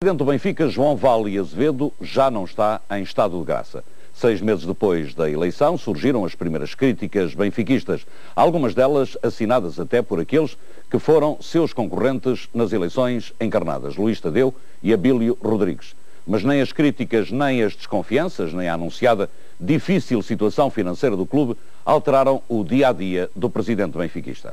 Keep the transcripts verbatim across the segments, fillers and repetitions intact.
O presidente do Benfica, João Vale Azevedo, já não está em estado de graça. Seis meses depois da eleição surgiram as primeiras críticas benfiquistas, algumas delas assinadas até por aqueles que foram seus concorrentes nas eleições encarnadas, Luís Tadeu e Abílio Rodrigues. Mas nem as críticas, nem as desconfianças, nem a anunciada difícil situação financeira do clube alteraram o dia-a-dia do presidente benfiquista.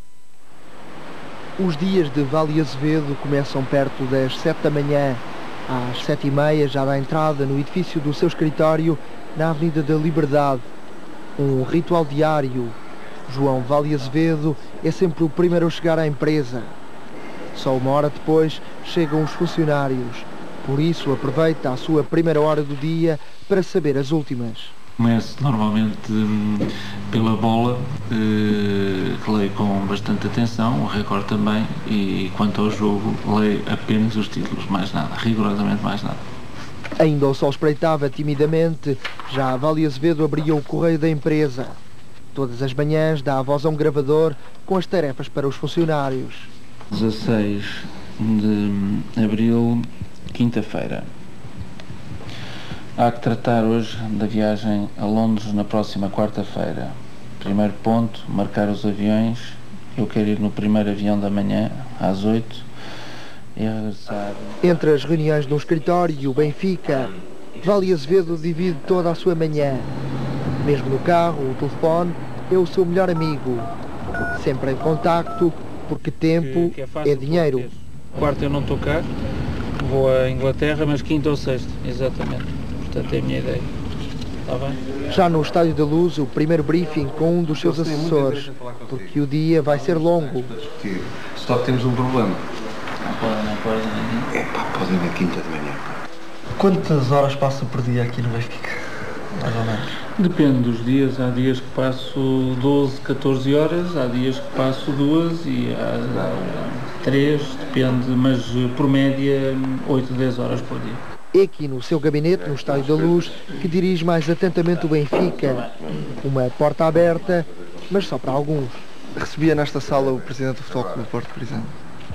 Os dias de Vale Azevedo começam perto das sete da manhã. Às sete e meia já dá entrada no edifício do seu escritório na Avenida da Liberdade. Um ritual diário. João Vale Azevedo é sempre o primeiro a chegar à empresa. Só uma hora depois chegam os funcionários. Por isso aproveita a sua primeira hora do dia para saber as últimas. Começo normalmente hum, pela bola, eh, que leio com bastante atenção, o recorde também, e quanto ao jogo leio apenas os títulos, mais nada, rigorosamente mais nada. Ainda o sol espreitava timidamente, já Vale Azevedo abria o correio da empresa. Todas as manhãs dá a voz a um gravador com as tarefas para os funcionários. dezasseis de abril, quinta-feira. Há que tratar hoje da viagem a Londres na próxima quarta-feira. Primeiro ponto, marcar os aviões. Eu quero ir no primeiro avião da manhã, às oito, e regressar. Entre as reuniões no escritório e o Benfica, Vale Azevedo divide toda a sua manhã. Mesmo no carro, o telefone é o seu melhor amigo. Sempre em contacto, porque tempo que, que é, é dinheiro. Quarta eu não estou cá, vou à Inglaterra, mas quinta ou sexta, exatamente. Portanto, é a minha ideia. Está bem? Já no Estádio da Luz, o primeiro briefing com um dos seus assessores, porque o dia vai ser longo. Só que temos um problema. Não pode, não pode. É pá, pode ir na quinta de manhã. Quantas horas passa por dia aqui no Benfica? Mais ou menos. Depende dos dias. Há dias que passo doze, catorze horas, há dias que passo duas e há, há três, depende, mas por média oito, dez horas por dia. É aqui no seu gabinete, no Estádio da Luz, que dirige mais atentamente o Benfica. Uma porta aberta, mas só para alguns. Recebia nesta sala o Presidente do Futebol Clube do Porto, por exemplo.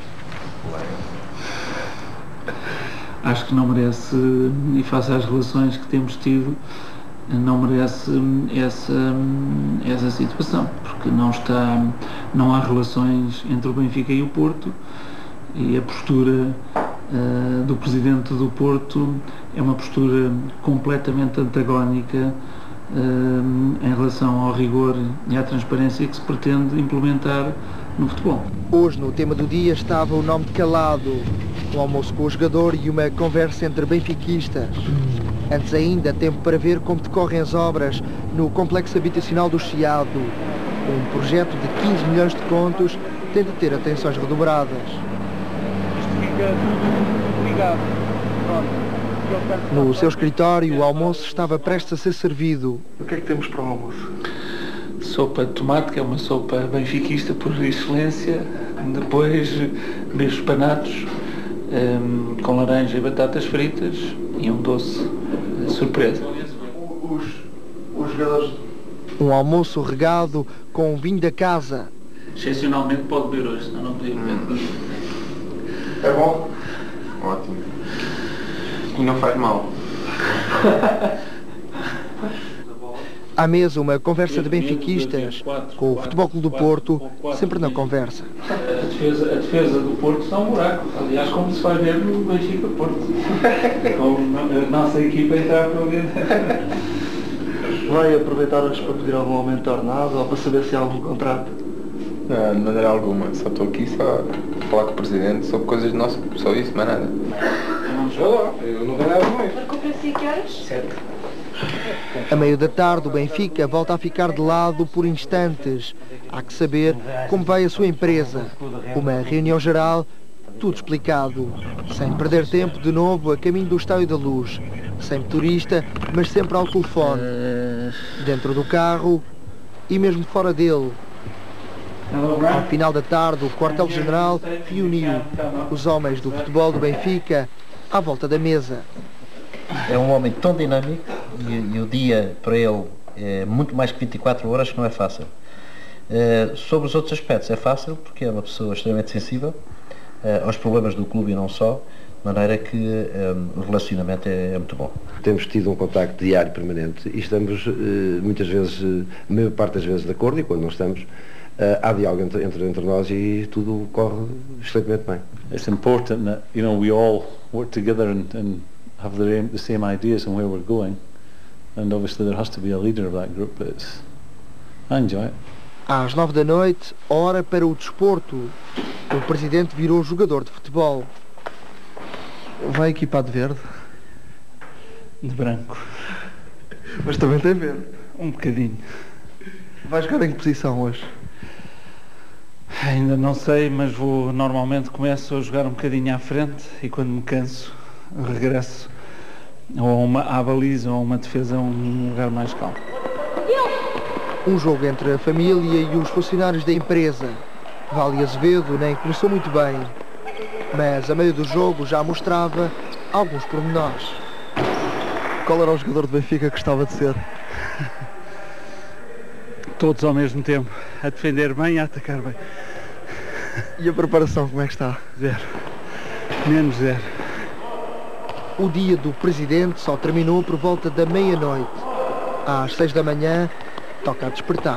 Acho que não merece, e face às relações que temos tido, não merece essa, essa situação, porque não está, não há relações entre o Benfica e o Porto, e a postura Uh, do Presidente do Porto é uma postura completamente antagónica uh, em relação ao rigor e à transparência que se pretende implementar no futebol. Hoje, no tema do dia, estava o nome de Calado, um almoço com o jogador e uma conversa entre benfiquistas. Antes ainda, tempo para ver como decorrem as obras no complexo habitacional do Chiado. Um projeto de quinze milhões de contos tem de ter atenções redobradas. Fica tudo ligado. Pronto. No seu escritório, o almoço estava prestes a ser servido. O que é que temos para o almoço? Sopa de tomate, que é uma sopa benfiquista por excelência. Depois, bichos panatos, um, com laranja e batatas fritas e um doce surpresa. Os, os jogadores... Um almoço regado com vinho da casa. Excepcionalmente pode beber hoje, senão não podia beber. É bom? Ótimo. E não faz mal. À mesa, uma conversa de benfiquistas, com o Futebol Clube do Porto, sempre na conversa. A defesa, a defesa do Porto está um buraco, aliás, como se vai ver no Benfica Porto. Com a nossa equipa entrar para dentro. Vai aproveitar hoje para pedir algum aumento de ordenado ou para saber se há algum contrato? Não, de maneira alguma. Só estou aqui só a falar com o Presidente sobre coisas nossas, só isso, mais nada. Vamos lá, eu não ganhava mais. Marcou para si que horas? Sete. A meio da tarde, o Benfica volta a ficar de lado por instantes. Há que saber como vai a sua empresa. Uma reunião geral, tudo explicado. Sem perder tempo, de novo, a caminho do Estádio da Luz. Sem turista, mas sempre ao telefone. Dentro do carro e mesmo fora dele. Ao final da tarde, o quartel-general reuniu os homens do futebol do Benfica à volta da mesa. É um homem tão dinâmico e, e o dia para ele é muito mais que vinte e quatro horas, que não é fácil. Uh, sobre os outros aspectos é fácil, porque é uma pessoa extremamente sensível uh, aos problemas do clube e não só. De maneira que um, o relacionamento é, é muito bom. Temos tido um contacto diário permanente e estamos uh, muitas vezes, uh, a maior parte das vezes de acordo, e quando não estamos, uh, há diálogo entre, entre, entre nós e tudo corre excelentemente bem. It's important that, you know, we all work together and, and have the, aim, the same ideas on where we're going, and obviously there has to be a leader of that group, but it's, I enjoy it. Às nove da noite, hora para o desporto. O presidente virou jogador de futebol. Vai equipado de verde? De branco. Mas também tem verde. Um bocadinho. Vai jogar em que posição hoje? Ainda não sei, mas vou, normalmente começo a jogar um bocadinho à frente e quando me canso, regresso ou a uma, à baliza ou a uma defesa, a um lugar mais calmo. Um jogo entre a família e os funcionários da empresa. Vale Azevedo nem começou muito bem, mas a meio do jogo já mostrava alguns pormenores. Qual era o jogador de Benfica que gostava de ser? Todos ao mesmo tempo, a defender bem e a atacar bem. E a preparação, como é que está? Zero. Menos zero. O dia do presidente só terminou por volta da meia-noite. Às seis da manhã, toca a despertar.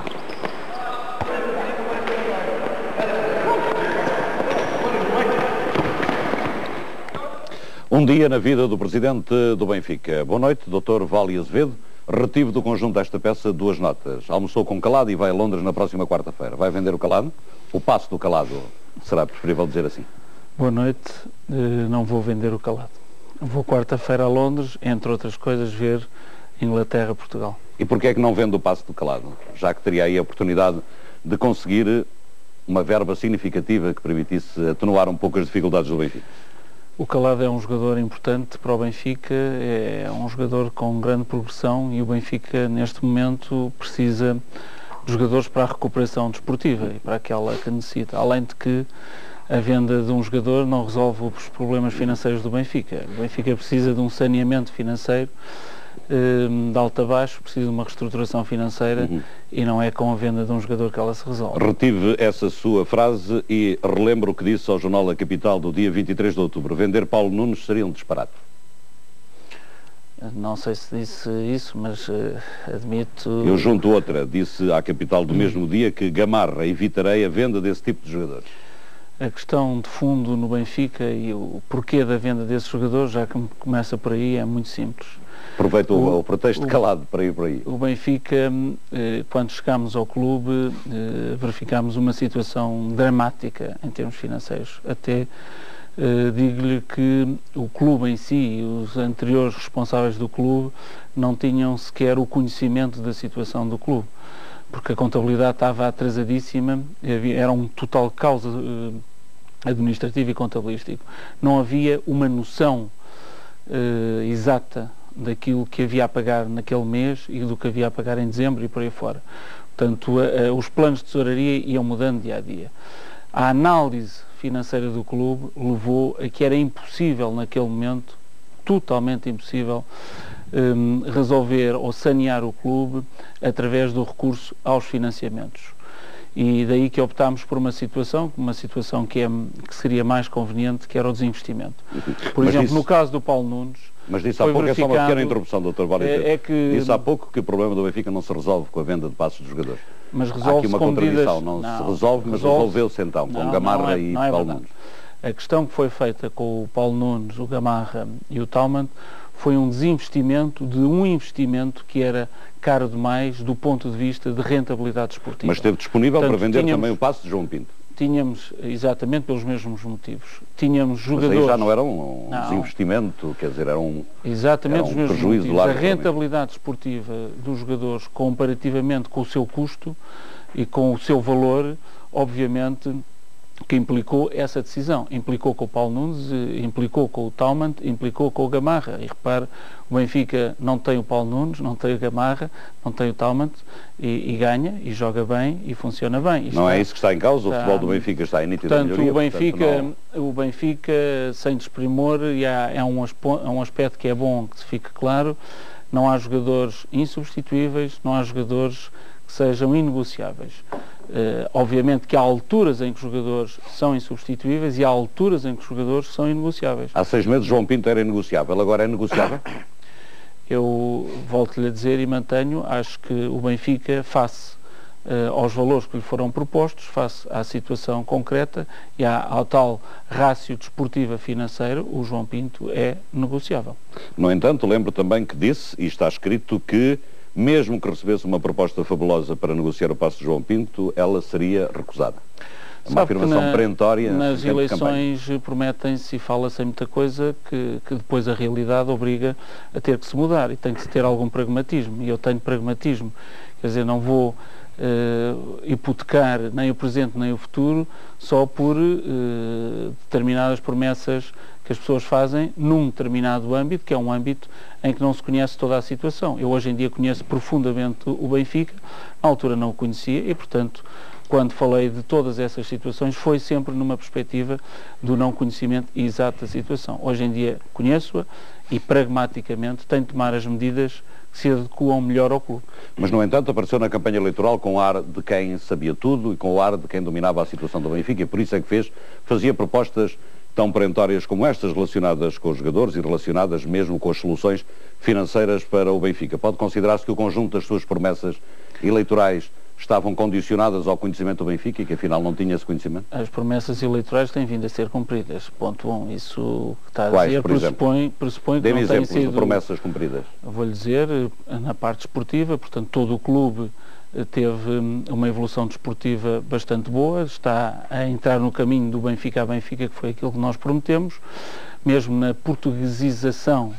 Um dia na vida do presidente do Benfica. Boa noite, doutor Vale Azevedo. Retivo do conjunto desta peça duas notas. Almoçou com Calado e vai a Londres na próxima quarta-feira. Vai vender o Calado? O passo do Calado, será preferível dizer assim? Boa noite. Não vou vender o Calado. Vou quarta-feira a Londres, entre outras coisas, ver Inglaterra-Portugal. E porquê é que não vende o passo do Calado? Já que teria aí a oportunidade de conseguir uma verba significativa que permitisse atenuar um pouco as dificuldades do Benfica. O Calado é um jogador importante para o Benfica, é um jogador com grande progressão e o Benfica neste momento precisa de jogadores para a recuperação desportiva e para aquela que necessita. Além de que a venda de um jogador não resolve os problemas financeiros do Benfica. O Benfica precisa de um saneamento financeiro de alto a baixo, precisa de uma reestruturação financeira uhum. e não é com a venda de um jogador que ela se resolve. Retive essa sua frase e relembro o que disse ao Jornal da Capital do dia vinte e três de outubro. Vender Paulo Nunes seria um disparate. Não sei se disse isso, mas uh, admito... Eu junto outra. Disse à Capital do uhum. mesmo dia que Gamarra evitarei a venda desse tipo de jogadores. A questão de fundo no Benfica e o porquê da venda desses jogadores, já que começa por aí, é muito simples. Aproveito o, o pretexto o, calado para ir por aí. O Benfica, eh, quando chegámos ao clube, eh, verificámos uma situação dramática em termos financeiros. Até eh, digo-lhe que o clube em si e os anteriores responsáveis do clube não tinham sequer o conhecimento da situação do clube, porque a contabilidade estava atrasadíssima, havia, era um total caos eh, administrativo e contabilístico. Não havia uma noção eh, exata daquilo que havia a pagar naquele mês e do que havia a pagar em dezembro e por aí fora. Portanto, a, a, os planos de tesouraria iam mudando dia a dia. A análise financeira do clube levou a que era impossível naquele momento, totalmente impossível, um, resolver ou sanear o clube através do recurso aos financiamentos. E daí que optámos por uma situação, uma situação que, é, que seria mais conveniente, que era o desinvestimento. Por Mas exemplo, isso... no caso do Paulo Nunes, Mas disse há pouco, é só uma pequena interrupção, doutor Vale Azevedo. É, é que... Disse há pouco que o problema do Benfica não se resolve com a venda de passos dos jogadores. Mas resolve-se há aqui uma contradição, medidas... não, não se resolve, mas resolve resolveu-se então, com não, Gamarra não é, e não é Paulo verdade. Nunes. A questão que foi feita com o Paulo Nunes, o Gamarra e o Taumann foi um desinvestimento de um investimento que era caro demais do ponto de vista de rentabilidade desportiva. Mas esteve disponível Portanto, para vender tínhamos, também o passo de João Pinto? Tínhamos, exatamente pelos mesmos motivos. Tínhamos jogadores... Mas aí já não era um, um não. desinvestimento, quer dizer, era um, exatamente era um os mesmos prejuízo motivos. largo. A rentabilidade desportiva dos jogadores comparativamente com o seu custo e com o seu valor, obviamente, que implicou essa decisão. Implicou com o Paulo Nunes, implicou com o Taumann, implicou com o Gamarra. E repare, o Benfica não tem o Paulo Nunes, não tem o Gamarra, não tem o Taumann e, e ganha, e joga bem, e funciona bem. Isto não é, é isso que está em causa, está, o futebol do Benfica está em nítida portanto, melhoria. O Benfica, portanto, o Benfica, sem desprimor, e há, é, um, é um aspecto que é bom que se fique claro, não há jogadores insubstituíveis, não há jogadores que sejam inegociáveis. Uh, obviamente que há alturas em que os jogadores são insubstituíveis e há alturas em que os jogadores são inegociáveis. Há seis meses João Pinto era inegociável, agora é negociável? Eu volto-lhe a dizer e mantenho, acho que o Benfica, face uh, aos valores que lhe foram propostos, face à situação concreta e à, ao tal rácio desportiva financeira, o João Pinto é negociável. No entanto, lembro também que disse, e está escrito, que mesmo que recebesse uma proposta fabulosa para negociar o passe de João Pinto, ela seria recusada. Uma Sabe afirmação na, perentória. Nas eleições prometem-se e fala-se em muita coisa que, que depois a realidade obriga a ter que se mudar e tem que se ter algum pragmatismo. E eu tenho pragmatismo. Quer dizer, não vou uh, hipotecar nem o presente nem o futuro só por uh, determinadas promessas que as pessoas fazem num determinado âmbito, que é um âmbito em que não se conhece toda a situação. Eu hoje em dia conheço profundamente o Benfica, na altura não o conhecia e, portanto, quando falei de todas essas situações, foi sempre numa perspectiva do não conhecimento exato da situação. Hoje em dia conheço-a e, pragmaticamente, tenho de tomar as medidas que se adequam melhor ao clube. Mas, no entanto, apareceu na campanha eleitoral com o ar de quem sabia tudo e com o ar de quem dominava a situação do Benfica, e por isso é que fez, fazia propostas tão perentórias como estas, relacionadas com os jogadores e relacionadas mesmo com as soluções financeiras para o Benfica. Pode considerar-se que o conjunto das suas promessas eleitorais estavam condicionadas ao conhecimento do Benfica e que afinal não tinha esse conhecimento? As promessas eleitorais têm vindo a ser cumpridas. Ponto um. Isso que está a Quais, dizer por pressupõe, pressupõe que Dê-me não têm exemplos sido... de promessas cumpridas. Vou-lhe dizer, na parte esportiva, portanto, todo o clube teve uma evolução desportiva bastante boa, está a entrar no caminho do Benfica a Benfica, que foi aquilo que nós prometemos. Mesmo na portuguesização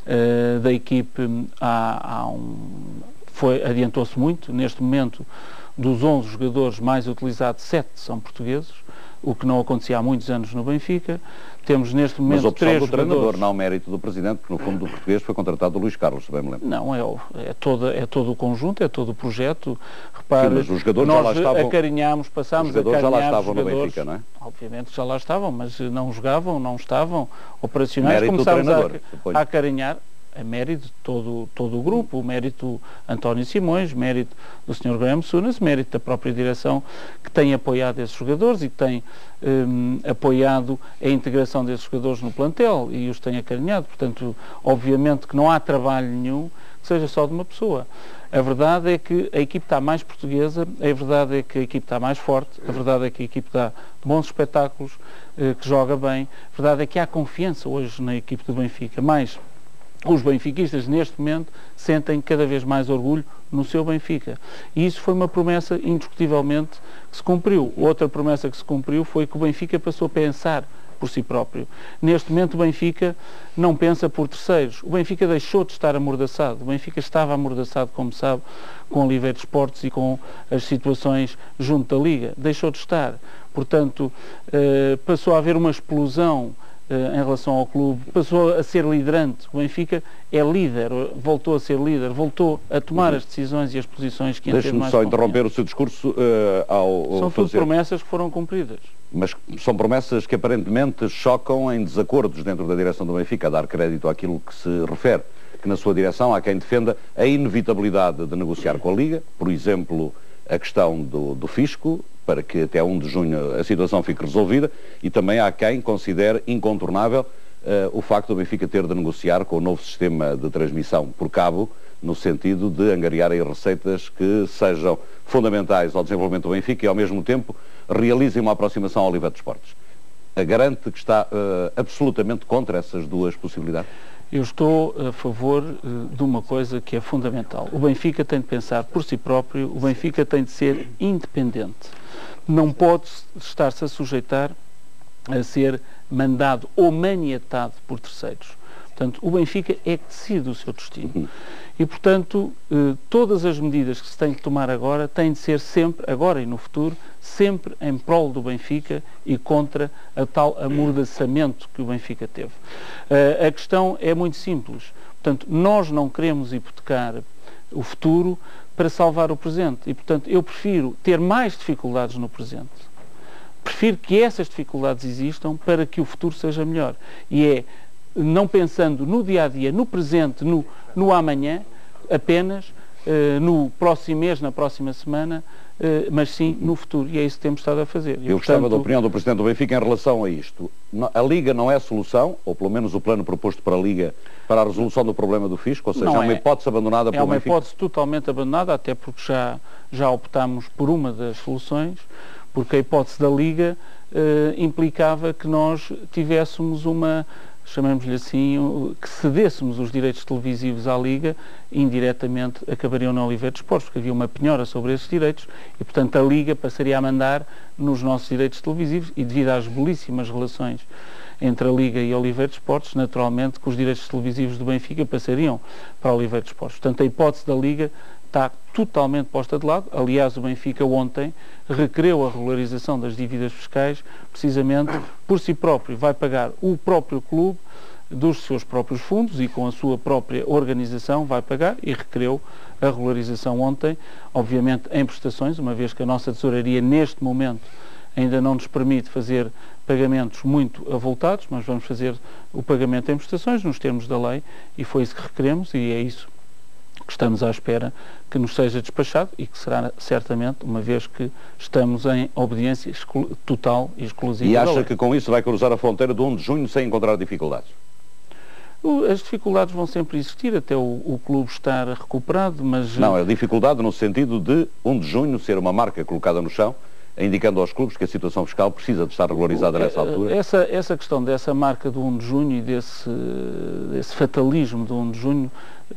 uh, da equipe, há, há um, foi, adiantou-se muito. Neste momento, dos onze jogadores mais utilizados, sete são portugueses, o que não acontecia há muitos anos no Benfica. Temos neste momento Mas a opção três do jogadores... treinador, não o mérito do presidente, porque no fundo do português foi contratado o Luís Carlos, se bem me lembro. Não, é, é, toda, é todo o conjunto, é todo o projeto. Repare, Sim, mas os jogadores nós já lá estavam, acarinhámos, passámos os jogadores a acarinhar já lá estavam jogadores, no Benfica, não é? Obviamente já lá estavam, mas não jogavam, não estavam operacionais. Mérito Começámos do treinador, a, a acarinhar. É mérito de todo, todo o grupo, o mérito António Simões, mérito do senhor Graham Souness, mérito da própria direção que tem apoiado esses jogadores e que tem um, apoiado a integração desses jogadores no plantel e os tem acarinhado. Portanto, obviamente que não há trabalho nenhum que seja só de uma pessoa. A verdade é que a equipe está mais portuguesa, a verdade é que a equipe está mais forte, a verdade é que a equipe dá bons espetáculos, eh, que joga bem, a verdade é que há confiança hoje na equipe do Benfica, mais os benfiquistas neste momento sentem cada vez mais orgulho no seu Benfica. E isso foi uma promessa indiscutivelmente que se cumpriu. Outra promessa que se cumpriu foi que o Benfica passou a pensar por si próprio. Neste momento o Benfica não pensa por terceiros. O Benfica deixou de estar amordaçado. O Benfica estava amordaçado, como sabe, com a Oliveira Esportes e com as situações junto da Liga. Deixou de estar. Portanto, eh, passou a haver uma explosão em relação ao clube, passou a ser liderante. O Benfica é líder, voltou a ser líder, voltou a tomar as decisões e as posições que Deixe-me só interromper o seu discurso uh, ao, ao São fazer... tudo promessas que foram cumpridas. Mas são promessas que aparentemente chocam em desacordos dentro da direção do Benfica, a dar crédito àquilo que se refere, que na sua direção há quem defenda a inevitabilidade de negociar com a Liga, por exemplo, a questão do, do fisco, para que até um de junho a situação fique resolvida, e também há quem considere incontornável uh, o facto do Benfica ter de negociar com o novo sistema de transmissão por cabo, no sentido de angariar aí receitas que sejam fundamentais ao desenvolvimento do Benfica e ao mesmo tempo realizem uma aproximação ao Oliveira Esportes. Garante que está uh, absolutamente contra essas duas possibilidades? Eu estou a favor uh, de uma coisa que é fundamental. O Benfica tem de pensar por si próprio, o Benfica tem de ser independente. Não pode estar-se a sujeitar a ser mandado ou maniatado por terceiros. Portanto, o Benfica é que decide o seu destino. E, portanto, uh, todas as medidas que se tem de tomar agora têm de ser sempre, agora e no futuro, sempre em prol do Benfica e contra a tal amordaçamento que o Benfica teve. Uh, a questão é muito simples. Portanto, nós não queremos hipotecar o futuro para salvar o presente. E, portanto, eu prefiro ter mais dificuldades no presente. Prefiro que essas dificuldades existam para que o futuro seja melhor. E é não pensando no dia-a-dia, no presente, no, no amanhã, apenas uh, no próximo mês, na próxima semana, uh, mas sim no futuro, e é isso que temos estado a fazer. E, Eu portanto, gostava da opinião do Presidente do Benfica em relação a isto. A Liga não é a solução, ou pelo menos o plano proposto para a Liga, para a resolução do problema do fisco, ou seja, é uma hipótese abandonada pelo Benfica? É uma Benfica? hipótese totalmente abandonada, até porque já, já optámos por uma das soluções, porque a hipótese da Liga uh, implicava que nós tivéssemos uma, chamemos-lhe assim, que cedêssemos os direitos televisivos à Liga, indiretamente acabariam na Oliveira dos Esportes, porque havia uma penhora sobre esses direitos e, portanto, a Liga passaria a mandar nos nossos direitos televisivos e, devido às belíssimas relações entre a Liga e a Oliveira dos Esportes, naturalmente que os direitos televisivos do Benfica passariam para a Oliveira dos Esportes. Portanto, a hipótese da Liga está totalmente posta de lado. Aliás, o Benfica ontem requereu a regularização das dívidas fiscais, precisamente por si próprio. Vai pagar o próprio clube dos seus próprios fundos e com a sua própria organização vai pagar, e requereu a regularização ontem, obviamente em prestações, uma vez que a nossa tesouraria neste momento ainda não nos permite fazer pagamentos muito avultados, mas vamos fazer o pagamento em prestações nos termos da lei, e foi isso que requeremos, e é isso que estamos à espera que nos seja despachado, e que será certamente, uma vez que estamos em obediência total e exclusiva. E acha que com isso vai cruzar a fronteira do um de junho sem encontrar dificuldades? As dificuldades vão sempre existir até o, o clube estar recuperado, mas... Não, é dificuldade no sentido de um de junho ser uma marca colocada no chão, indicando aos clubes que a situação fiscal precisa de estar regularizada nessa altura? Essa, essa questão dessa marca do um de junho e desse, desse fatalismo do um de junho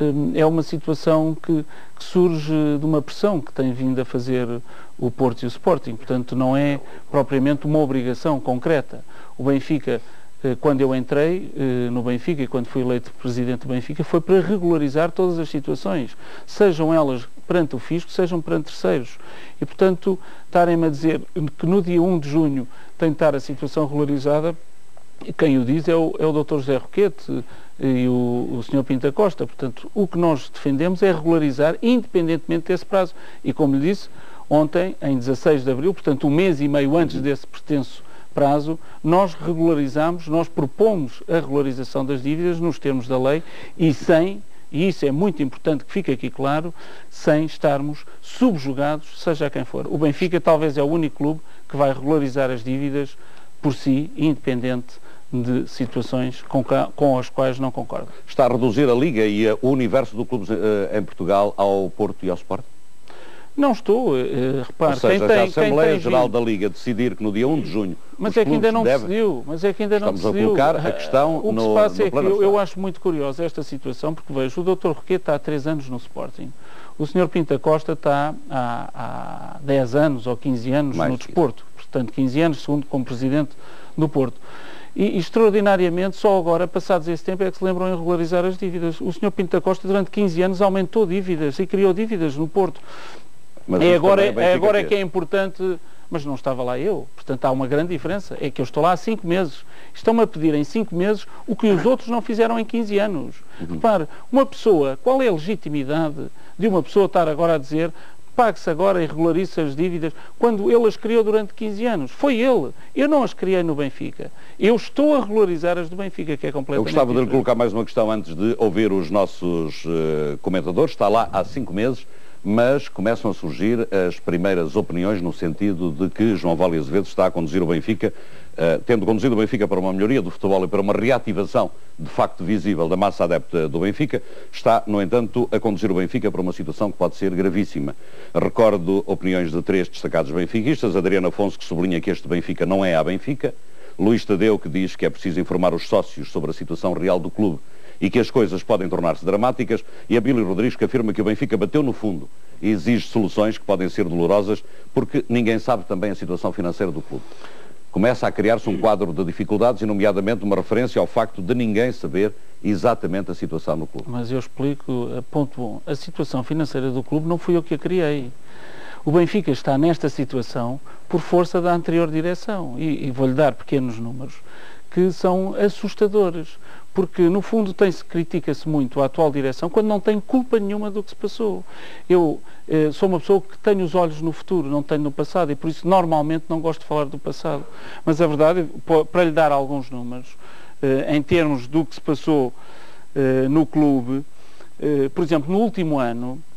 é uma situação que, que surge de uma pressão que tem vindo a fazer o Porto e o Sporting, portanto não é propriamente uma obrigação concreta. O Benfica, quando eu entrei no Benfica e quando fui eleito presidente do Benfica, foi para regularizar todas as situações, sejam elas perante o fisco, sejam perante terceiros. E, portanto, estarem-me a dizer que no dia um de junho tem de estar a situação regularizada, quem o diz é o, é o doutor José Roquete e o, o senhor Pinto Costa. Portanto, o que nós defendemos é regularizar independentemente desse prazo. E, como lhe disse, ontem, em dezasseis de abril, portanto, um mês e meio antes desse pretenso prazo, nós regularizamos, nós propomos a regularização das dívidas nos termos da lei e sem, e isso é muito importante que fique aqui claro, sem estarmos subjugados, seja quem for. O Benfica talvez é o único clube que vai regularizar as dívidas por si, independente de situações com, com as quais não concorda. Está a reduzir a Liga e o universo do clube uh, em Portugal ao Porto e ao Sport? Não estou, uh, repare, Ou seja, quem tem, a Assembleia Geral vindo... da Liga decidir que no dia um de junho mas é que ainda não devem... decidiu, mas é que ainda Estamos não decidiu. a colocar a questão o que no, se passa no é que eu, eu acho muito curiosa esta situação, porque vejo, o doutor Roquete está há três anos no Sporting, o senhor Pinto Costa está há, há dez anos ou quinze anos Mais no desporto, portanto quinze anos, segundo como presidente do Porto. E, extraordinariamente, só agora, passados esse tempo, é que se lembram em regularizar as dívidas. O senhor Pinto Costa, durante quinze anos, aumentou dívidas e criou dívidas no Porto. Mas é agora, é agora é que é importante, mas não estava lá eu, portanto há uma grande diferença, é que eu estou lá há cinco meses, estão-me a pedir em cinco meses o que os outros não fizeram em quinze anos. Uhum. Repare, uma pessoa, qual é a legitimidade de uma pessoa estar agora a dizer pague-se agora e regularize as dívidas, quando ele as criou durante quinze anos? Foi ele, eu não as criei no Benfica, eu estou a regularizar as do Benfica, que é completamente Eu gostava diferente. de lhe colocar mais uma questão antes de ouvir os nossos uh, comentadores, está lá há cinco meses, mas começam a surgir as primeiras opiniões no sentido de que João Vale Azevedo está a conduzir o Benfica, uh, tendo conduzido o Benfica para uma melhoria do futebol e para uma reativação de facto visível da massa adepta do Benfica, está, no entanto, a conduzir o Benfica para uma situação que pode ser gravíssima. Recordo opiniões de três destacados benfiquistas, Adriano Afonso, que sublinha que este Benfica não é a Benfica, Luís Tadeu, que diz que é preciso informar os sócios sobre a situação real do clube e que as coisas podem tornar-se dramáticas, e a Bílio Rodrigues, que afirma que o Benfica bateu no fundo e exige soluções que podem ser dolorosas porque ninguém sabe também a situação financeira do clube. Começa a criar-se um quadro de dificuldades e, nomeadamente, uma referência ao facto de ninguém saber exatamente a situação do clube. Mas eu explico, ponto bom, a situação financeira do clube não fui eu que a criei. O Benfica está nesta situação por força da anterior direção, e, e vou-lhe dar pequenos números que são assustadores, porque no fundo tem-se, critica-se muito a atual direção quando não tem culpa nenhuma do que se passou. Eu eh, sou uma pessoa que tenho os olhos no futuro, não tenho no passado, e por isso normalmente não gosto de falar do passado. Mas a verdade, para lhe dar alguns números, eh, em termos do que se passou eh, no clube, eh, por exemplo, no último ano,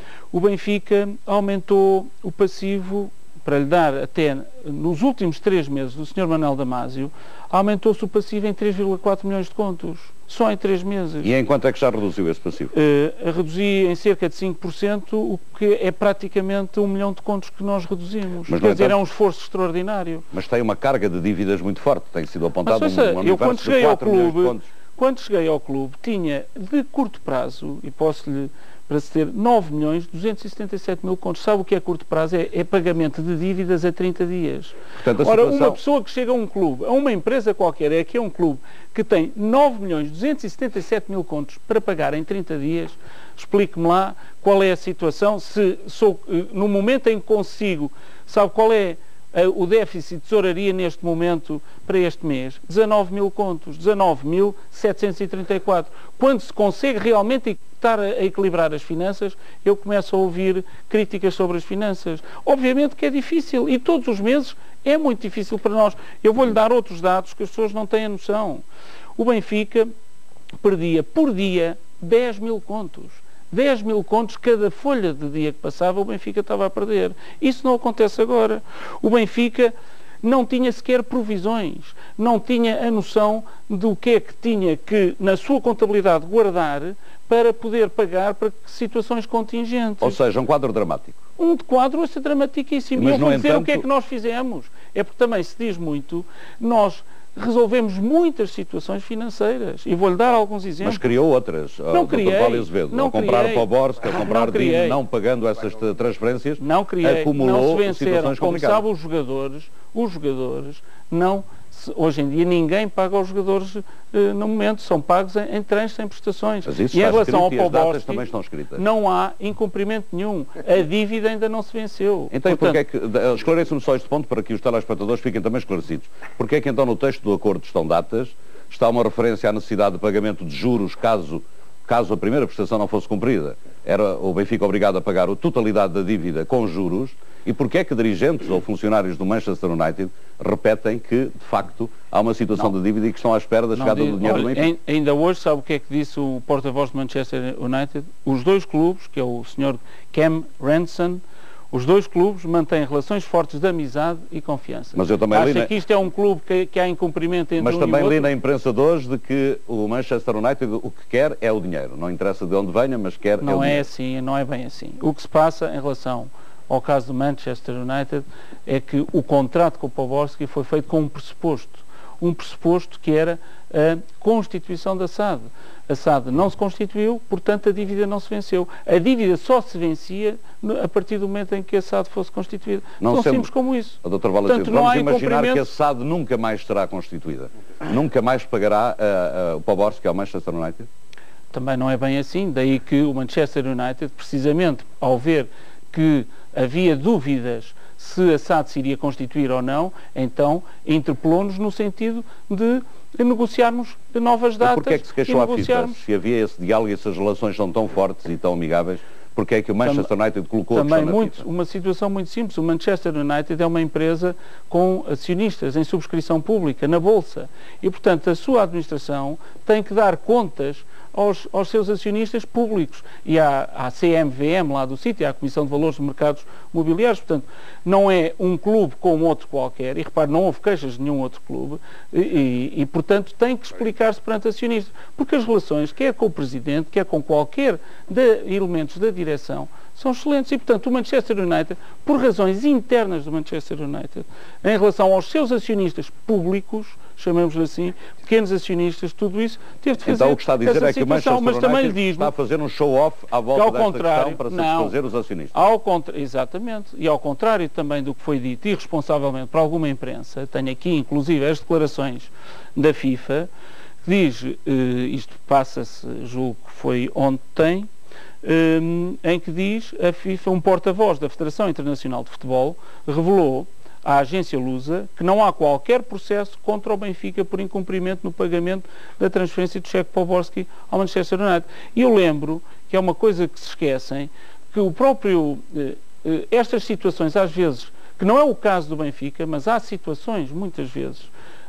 o Benfica aumentou o passivo, para lhe dar até nos últimos três meses do senhor Manuel Damasio, aumentou-se o passivo em três vírgula quatro milhões de contos. Só em três meses. E em quanto é que já reduziu esse passivo? Uh, reduzi em cerca de cinco por cento, o que é praticamente um milhão de contos que nós reduzimos. Mas, Quer dizer, entanto, é um esforço extraordinário. Mas tem uma carga de dívidas muito forte. Tem sido apontado mas, um, seja, um eu quando universo cheguei de ao quatro milhões de clube, contos. Quando cheguei ao clube, tinha de curto prazo, e posso-lhe, para se ter, nove milhões duzentos e setenta e sete mil contos. Sabe o que é curto prazo? É, é pagamento de dívidas a trinta dias. Portanto, a Ora, situação... uma pessoa que chega a um clube, a uma empresa qualquer, é que é um clube que tem nove milhões duzentos e setenta e sete mil contos para pagar em trinta dias, explique-me lá qual é a situação, se sou, no momento em que consigo, sabe qual é o déficit de tesouraria neste momento para este mês? dezanove mil contos, dezanove mil setecentos e trinta e quatro. Quando se consegue realmente estar a equilibrar as finanças, eu começo a ouvir críticas sobre as finanças. Obviamente que é difícil, e todos os meses é muito difícil para nós. Eu vou-lhe dar outros dados que as pessoas não têm a noção. O Benfica perdia por dia dez mil contos. dez mil contos cada folha de dia que passava, o Benfica estava a perder. Isso não acontece agora. O Benfica não tinha sequer provisões, não tinha a noção do que é que tinha que, na sua contabilidade, guardar para poder pagar para situações contingentes. Ou seja, um quadro dramático. Um quadro a ser dramaticíssimo. Mas, eu vou no dizer entanto... o que é que nós fizemos. É porque também se diz muito, nós resolvemos muitas situações financeiras. E vou-lhe dar alguns exemplos. Mas criou outras. Não o criei. doutor Paulo Azevedo, Não ao comprar criei. Poborsk, a comprar D I M, não pagando essas transferências, não criei, acumulou não se venceram. situações Como complicadas. sabe, os jogadores, os jogadores não... Hoje em dia ninguém paga aos jogadores eh, no momento, são pagos em, em treinos sem prestações. Mas isso e em está relação ao escrito e as datas Poborski, também estão escritas. não há incumprimento nenhum. A dívida ainda não se venceu. Então, Portanto, porque é que, esclareça-me só este ponto para que os telespectadores fiquem também esclarecidos. Porque é que então no texto do acordo estão datas, está uma referência à necessidade de pagamento de juros caso, caso a primeira prestação não fosse cumprida? Era o Benfica obrigado a pagar a totalidade da dívida com juros. E porquê é que dirigentes ou funcionários do Manchester United repetem que, de facto, há uma situação não. de dívida e que estão à espera da chegada digo, do dinheiro olha, do Benfica? Ainda hoje, sabe o que é que disse o porta-voz do Manchester United? Os dois clubes, que é o senhor Cam Ransom, os dois clubes mantêm relações fortes de amizade e confiança. Mas eu também Acha li na... que isto é um clube que, que há incumprimento entre Mas um também e o li outro? na imprensa de hoje de que o Manchester United o que quer é o dinheiro. Não interessa de onde venha, mas quer Não é o é dinheiro. assim, não é bem assim. O que se passa em relação ao caso do Manchester United é que o contrato com o Poborski foi feito com um pressuposto. Um pressuposto que era a constituição da S A D. A S A D não se constituiu, portanto a dívida não se venceu. A dívida só se vencia a partir do momento em que a S A D fosse constituída. Não Tão sendo... simples como isso. doutor Portanto, Valacino, não vamos há imaginar que a incumprimento. S A D nunca mais será constituída. Nunca mais pagará uh, uh, o Poborski ao Manchester United? Também não é bem assim. Daí que o Manchester United, precisamente ao ver que havia dúvidas se a S A D se iria constituir ou não, então interpelou-nos no sentido de negociarmos novas datas. E porquê é que se queixou à FIFA? Se havia esse diálogo e essas relações são tão fortes e tão amigáveis, porquê é que o Manchester United colocou também a questão muito, na FIFA? Uma situação muito simples. O Manchester United é uma empresa com acionistas em subscrição pública, na Bolsa. E, portanto, a sua administração tem que dar contas Aos, aos seus acionistas públicos e à, à C M V M lá do sítio, à Comissão de Valores de Mercados Mobiliários. Portanto, não é um clube como outro qualquer, e repare, não houve queixas de nenhum outro clube, e, e, e portanto tem que explicar-se perante acionistas, porque as relações, quer com o Presidente, quer com qualquer de elementos da direção, são excelentes. E, portanto, o Manchester United, por razões internas do Manchester United, em relação aos seus acionistas públicos, chamemos-lhe assim, pequenos acionistas, tudo isso, teve de fazer Então o que está a dizer é que o Manchester mas também United digo, está a fazer um show-off à volta ao desta contrário, questão para não, satisfazer os acionistas. Ao contra, exatamente, e ao contrário também do que foi dito irresponsavelmente por alguma imprensa, tenho aqui inclusive as declarações da FIFA, que diz, eh, isto passa-se, julgo que foi ontem, eh, em que diz, a FIFA, um porta-voz da Federação Internacional de Futebol, revelou à agência Lusa que não há qualquer processo contra o Benfica por incumprimento no pagamento da transferência do cheque Poborski ao Manchester United. E eu lembro que é uma coisa que se esquecem, que o próprio, eh, eh, estas situações às vezes, que não é o caso do Benfica, mas há situações, muitas vezes,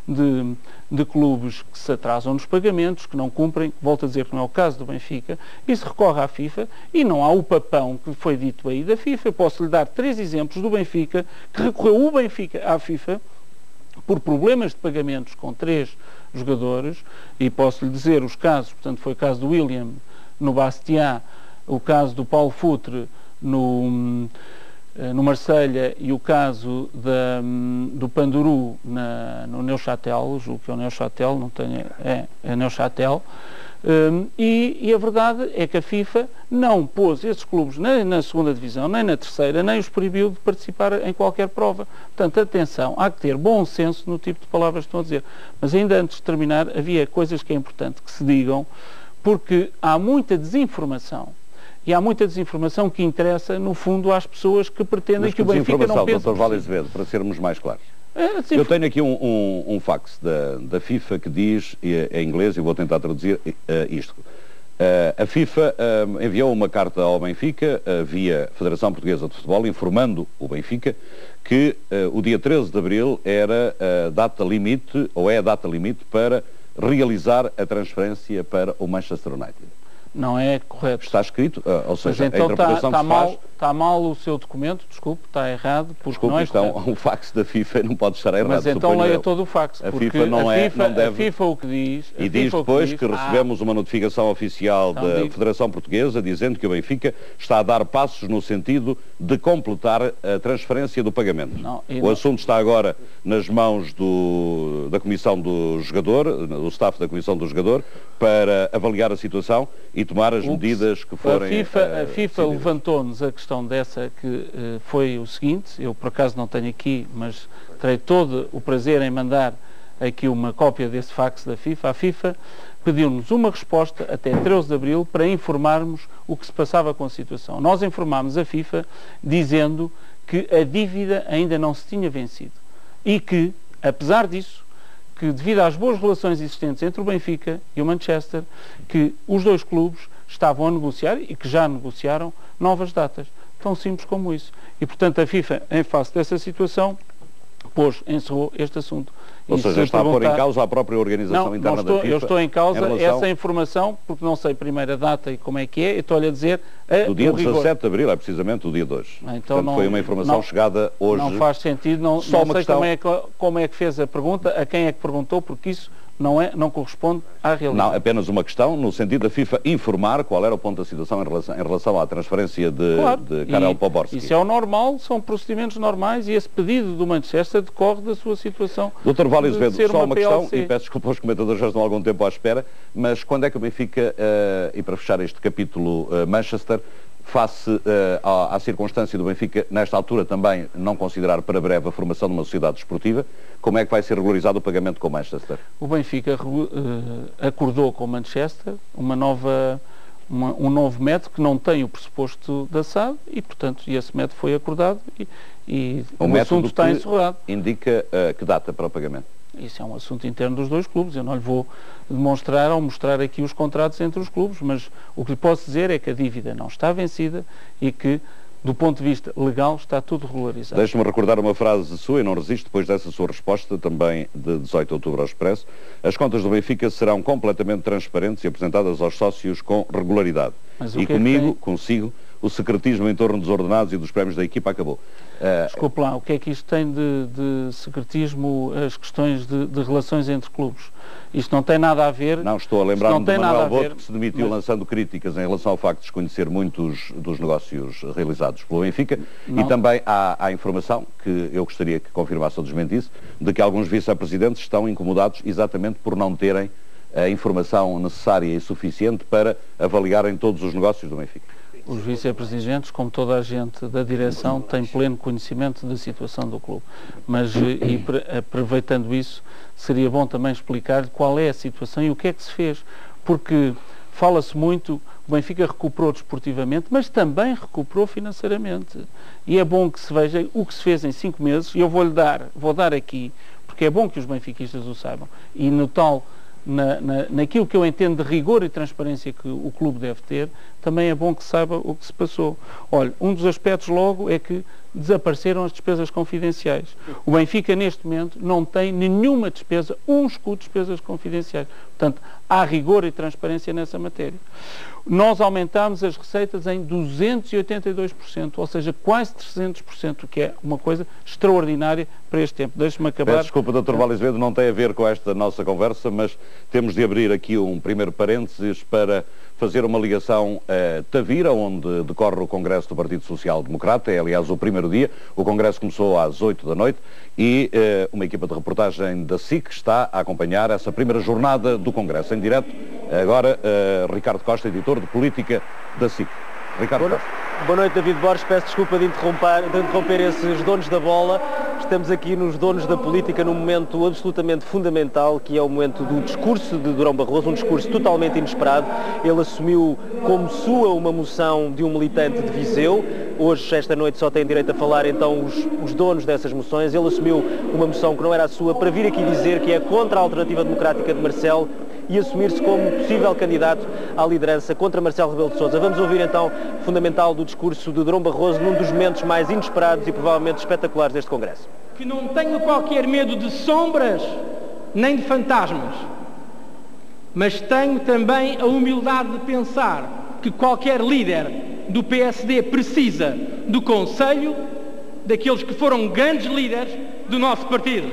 de, de clubes que se atrasam nos pagamentos, que não cumprem, volto a dizer que não é o caso do Benfica, e se recorre à FIFA, e não há o papão que foi dito aí da FIFA. Eu posso lhe dar três exemplos do Benfica, que recorreu o Benfica à FIFA por problemas de pagamentos com três jogadores, e posso lhe dizer os casos, portanto foi o caso do William no Bastia, o caso do Paulo Futre no, no Marselha e o caso da, do Panduru na, no Neuchâtel, julgo que é o Neuchâtel, não tenho, é, é Neuchâtel, um, e, e a verdade é que a FIFA não pôs esses clubes nem na segunda divisão, nem na terceira, nem os proibiu de participar em qualquer prova. Portanto, atenção, há que ter bom senso no tipo de palavras que estão a dizer. Mas ainda antes de terminar, havia coisas que é importante que se digam, porque há muita desinformação. E há muita desinformação que interessa, no fundo, às pessoas que pretendem Mas que o Benfica não pense... doutor Vale Azevedo, para sermos mais claros. É, eu tenho aqui um, um, um fax da, da FIFA que diz, em inglês, e vou tentar traduzir uh, isto. Uh, a FIFA uh, enviou uma carta ao Benfica, uh, via Federação Portuguesa de Futebol, informando o Benfica que uh, o dia treze de abril era a data limite, ou é a data limite, para realizar a transferência para o Manchester United. Não é correto. Está escrito, ou seja, mas então a interpretação está, está que se faz... mal, está mal o seu documento, desculpe, está errado, porque desculpe, não é então, correto. um fax da FIFA não pode estar errado. Mas então leia todo o fax, a porque FIFA não a, é, FIFA, não deve... a FIFA o que diz... E diz depois que, que diz, recebemos ah, uma notificação oficial então da digo. Federação Portuguesa dizendo que o Benfica está a dar passos no sentido de completar a transferência do pagamento. Não, o não... assunto está agora nas mãos do, da Comissão do Jogador, do staff da Comissão do Jogador, para avaliar a situação e tomar as o medidas que forem... A FIFA, uh, a FIFA levantou-nos a questão dessa, que uh, foi o seguinte, eu por acaso não tenho aqui, mas terei todo o prazer em mandar aqui uma cópia desse fax da FIFA. A FIFA pediu-nos uma resposta até treze de abril para informarmos o que se passava com a situação. Nós informámos a FIFA dizendo que a dívida ainda não se tinha vencido e que, apesar disso, que devido às boas relações existentes entre o Benfica e o Manchester, que os dois clubes estavam a negociar e que já negociaram novas datas. Tão simples como isso. E, portanto, a FIFA, em face dessa situação, pôs, encerrou este assunto. Ou e seja, se está perguntar... a pôr em causa a própria organização não, interna não estou, da FIFA? Eu estou em causa em relação... essa informação, porque não sei a primeira data e como é que é, eu estou-lhe a dizer... A, do dia rigor. dezassete de abril, é precisamente o dia de hoje. Então, Portanto, não, foi uma informação não, chegada hoje. Não faz sentido, não, Só não uma sei questão... como, é que, como é que fez a pergunta, a quem é que perguntou, porque isso não, é, não corresponde à realidade. Não, apenas uma questão, no sentido da FIFA informar qual era o ponto da situação em relação, em relação à transferência de, claro. de Karel Poborski. Isso é o normal, são procedimentos normais e esse pedido do Manchester decorre da sua situação. doutor Vale Azevedo, só uma, uma questão, e peço desculpa aos comentadores, já estão há algum tempo à espera, mas quando é que o Benfica, uh, e para fechar este capítulo uh, Manchester, face uh, à, à circunstância do Benfica, nesta altura também não considerar para breve a formação de uma sociedade desportiva, como é que vai ser regularizado o pagamento com o Manchester? O Benfica uh, acordou com o Manchester uma nova, uma, um novo método que não tem o pressuposto da S A D e, portanto, esse método foi acordado e, e um o assunto está encerrado. Indica uh, que data para o pagamento? Isso é um assunto interno dos dois clubes. Eu não lhe vou demonstrar ou mostrar aqui os contratos entre os clubes, mas o que lhe posso dizer é que a dívida não está vencida e que, do ponto de vista legal, está tudo regularizado. Deixe-me recordar uma frase sua, e não resisto, depois dessa sua resposta, também de dezoito de outubro ao Expresso. As contas do Benfica serão completamente transparentes e apresentadas aos sócios com regularidade. Mas o e que é comigo, que tem... consigo, o secretismo em torno dos ordenados e dos prémios da equipa acabou. Uh, Desculpe lá, o que é que isto tem de, de secretismo, as questões de, de relações entre clubes? Isto não tem nada a ver... Não, estou a lembrar-me de Manuel Boto, ver, que se demitiu mas... lançando críticas em relação ao facto de desconhecer muitos dos negócios realizados pelo Benfica. Não. E também há, há informação, que eu gostaria que confirmasse ou desmentisse, de que alguns vice-presidentes estão incomodados exatamente por não terem a informação necessária e suficiente para avaliarem todos os negócios do Benfica. Os vice-presidentes, como toda a gente da direção, têm pleno conhecimento da situação do clube. Mas, e aproveitando isso, seria bom também explicar qual é a situação e o que é que se fez. Porque fala-se muito, o Benfica recuperou desportivamente, mas também recuperou financeiramente. E é bom que se veja o que se fez em cinco meses, e eu vou-lhe dar, vou dar aqui, porque é bom que os benfiquistas o saibam. E no tal... Na, na, naquilo que eu entendo de rigor e transparência que o clube deve ter, também é bom que saiba o que se passou. Olha, um dos aspectos logo é que desapareceram as despesas confidenciais. O Benfica, neste momento, não tem nenhuma despesa, um escudo de despesas confidenciais. Portanto, há rigor e transparência nessa matéria. Nós aumentámos as receitas em duzentos e oitenta e dois por cento, ou seja, quase trezentos por cento, o que é uma coisa extraordinária para este tempo. Deixe-me acabar. Peço desculpa, doutor Vale Azevedo, não tem a ver com esta nossa conversa, mas temos de abrir aqui um primeiro parênteses para fazer uma ligação a Tavira, onde decorre o Congresso do Partido Social Democrata. É, aliás, o primeiro dia. O Congresso começou às oito da noite e eh, uma equipa de reportagem da S I C está a acompanhar essa primeira jornada do Congresso. Em direto, agora, eh, Ricardo Costa, editor de Política da S I C. Ricardo Boa, Costa. Boa noite, David Borges. Peço desculpa de interromper, de interromper esses donos da bola. Estamos aqui nos donos da política num momento absolutamente fundamental, que é o momento do discurso de Durão Barroso, um discurso totalmente inesperado. Ele assumiu como sua uma moção de um militante de Viseu. Hoje, esta noite, só têm direito a falar então os, os donos dessas moções. Ele assumiu uma moção que não era a sua para vir aqui dizer que é contra a Alternativa Democrática de Marcelo e assumir-se como possível candidato à liderança contra Marcelo Rebelo de Sousa. Vamos ouvir então o fundamental do discurso de Durão Barroso num dos momentos mais inesperados e provavelmente espetaculares deste Congresso. Que não tenho qualquer medo de sombras nem de fantasmas, mas tenho também a humildade de pensar que qualquer líder do P S D precisa do conselho daqueles que foram grandes líderes do nosso partido.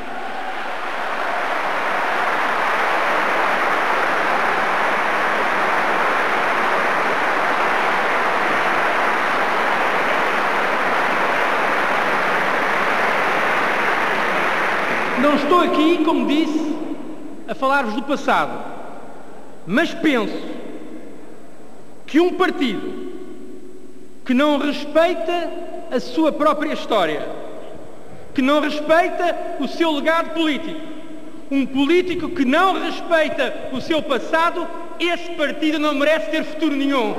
Não estou aqui, como disse, a falar-vos do passado, mas penso que um partido que não respeita a sua própria história, que não respeita o seu legado político, um político que não respeita o seu passado, esse partido não merece ter futuro nenhum.